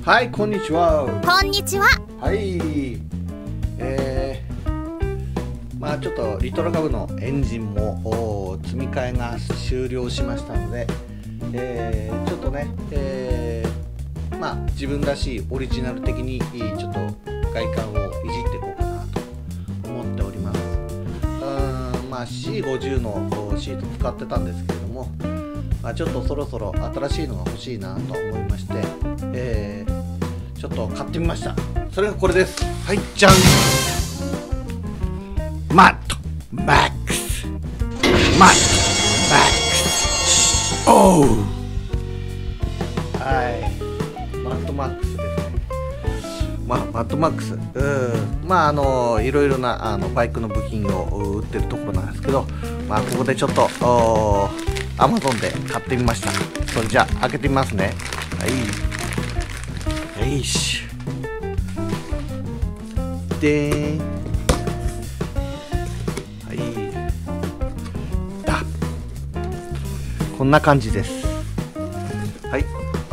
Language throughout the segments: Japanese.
はい、こんにちは。 こんにちは。 はい。ちょっとリトルカブのエンジンも積み替えが終了しましたので、ちょっとね、自分らしいオリジナル的にちょっと外観をいじっていこうかなと思っております。C50 のシート使ってたんですけれども、ちょっとそろそろ新しいのが欲しいなと思いまして、ちょっと買ってみました。それがこれです。はい、じゃん。マットマックス、マットマックス。おう、はい、マットマックスですね。マットマックス、いろいろなバイクの部品を売ってるところなんですけど、ここでちょっとAmazon で買ってみました。それじゃあ開けてみますね。はい、よいしょでーん。こんな感じです。はい。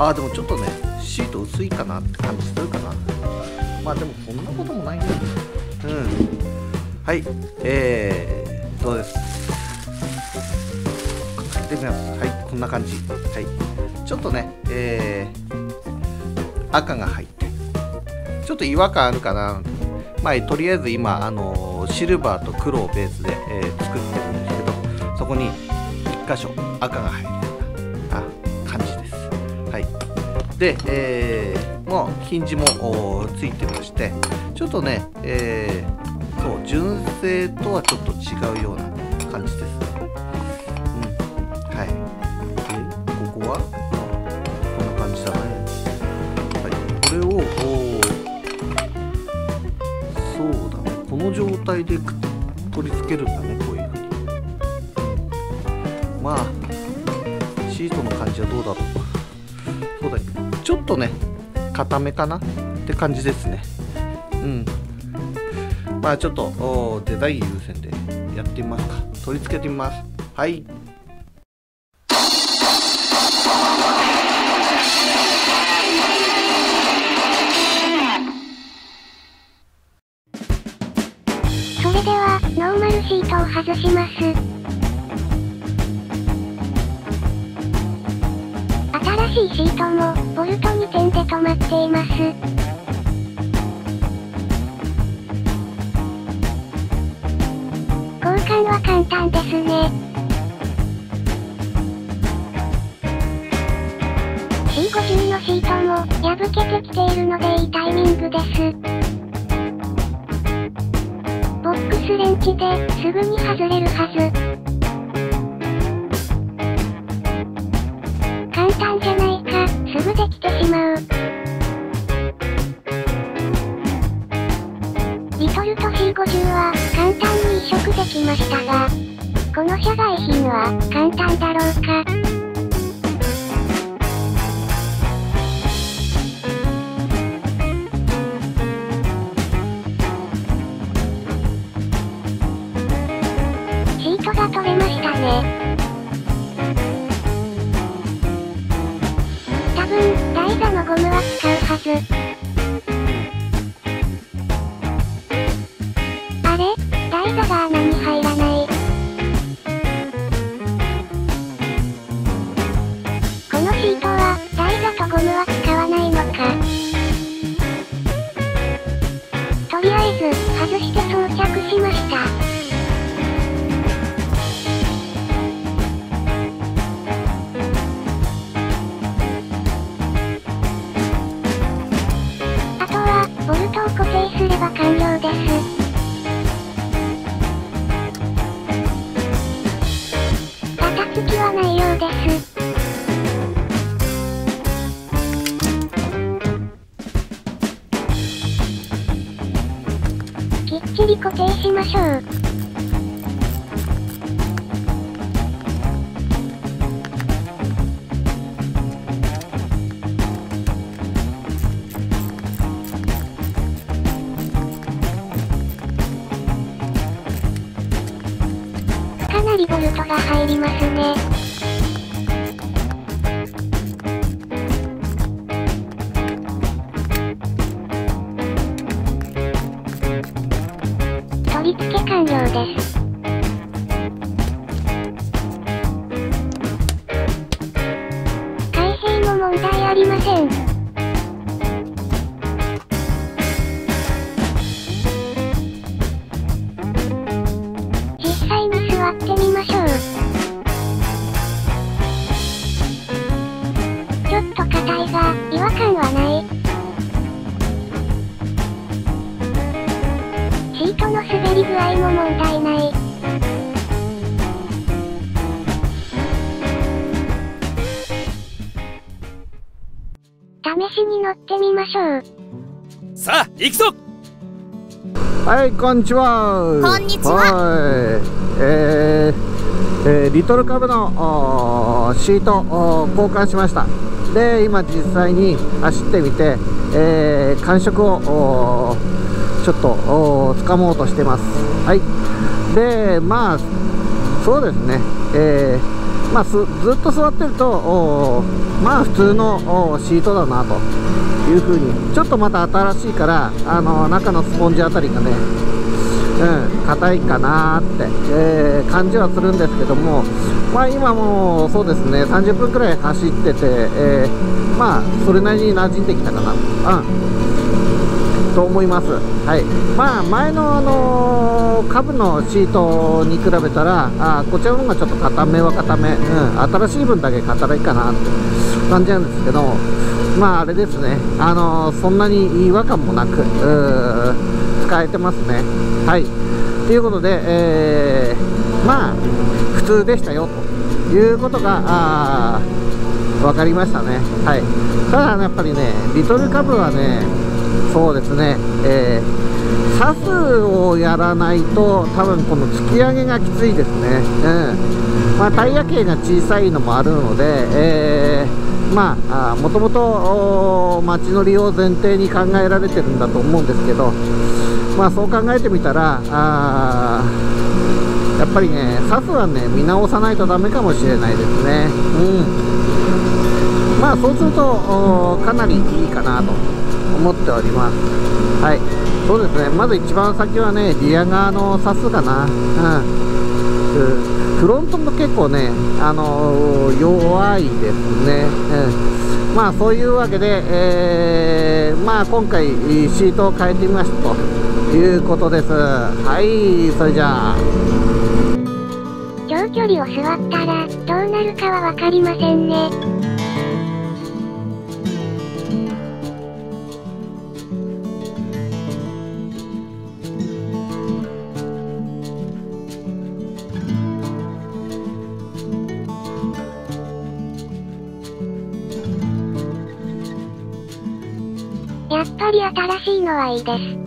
でもちょっとね、シート薄いかなって感じするかな。でもそんなこともないんだけど。はい。どうです。かけてみます。はい。こんな感じ。はい。ちょっとね、赤が入って、ちょっと違和感あるかな。とりあえず今、シルバーと黒をベースで、作ってるんですけど、そこに1箇所赤が入るような感じです。はい。で、もうヒンジもついてまして、ちょっとね、そう純正とはちょっと違うような感じですね。はい。で、ここはこんな感じだね。はい。これをそうだね。この状態で取り付けるんだね。こういう風に。シートの感じはどうだろう。そうだね。ちょっとね、固めかなって感じですね。ちょっとデザイン優先でやってみますか。取り付けてみます。はい。 それではノーマルシートを外します。新しいシートもボルト2点で止まっています。交換は簡単ですね。C50 のシートも破けてきているのでいいタイミングです。ボックスレンチですぐに外れるはず。簡単じゃないか、すぐできてしまう。リトルと C50 は簡単に移植できましたが、この社外品は簡単だろうか。シートが取れましたね。多分、ダイザのゴムは使うはず。あれ？ダイザが穴に入らない。このシートは、ダイザとゴムは使わないのか。とりあえず、外して装着しました。ボルトを固定すれば完了です。バタつきはないようです。きっちり固定しましょう。かなりボルトが入りますね。 完了です。開閉も問題ありません。実際に座ってみましょう。ちょっと硬いが、違和感はない。シートの滑り具合も問題ない。試しに乗ってみましょう。 さあ、行くぞ。 はい、こんにちは。 こんにちは。 リトルカブのシート交換しました。で、今実際に走ってみて、感触をちょっと掴もうとしてます。はい。で、まあそうですね。まあずっと座ってるとまあ普通のシートだなというふうに、ちょっとまた新しいから中のスポンジあたりがね、硬いかなーって、感じはするんですけども、まあ今もそうですね、30分くらい走ってて、まあそれなりに馴染んできたかな、と思います。はい。まあ前のカブのシートに比べたらこちらの方がちょっと硬めは硬め、新しい分だけ硬いかなって感じなんですけど、まああれですね、そんなに違和感もなく使えてますね。はい。ということで、まあ普通でしたよということが分かりましたね。はい。ただやっぱりね、リトルカブはね、そうですね、サスをやらないと多分この突き上げがきついですね。まあタイヤ径が小さいのもあるので、まあもともと街乗りを前提に考えられてるんだと思うんですけど、まあそう考えてみたらやっぱりね、サスはね見直さないとダメかもしれないですね。まあそうするとかなりいいかなと思っております。はい。そうですね、まず一番先はね、リア側のサスかな。フロントも結構ね、弱いですね。まあそういうわけで、まあ今回シートを変えてみましたということです。はい、それじゃあ。 長距離を座ったらどうなるかは分かりませんね。やっぱり新しいのはいいです。